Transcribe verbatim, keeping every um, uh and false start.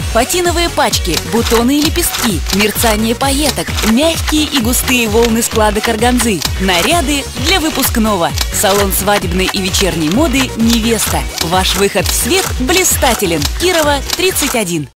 Патиновые пачки, бутоны и лепестки, мерцание пайеток, мягкие и густые волны складок органзы, наряды для выпускного. Салон свадебной и вечерней моды «Невеста». Ваш выход в свет блистателен. Кирова, тридцать один.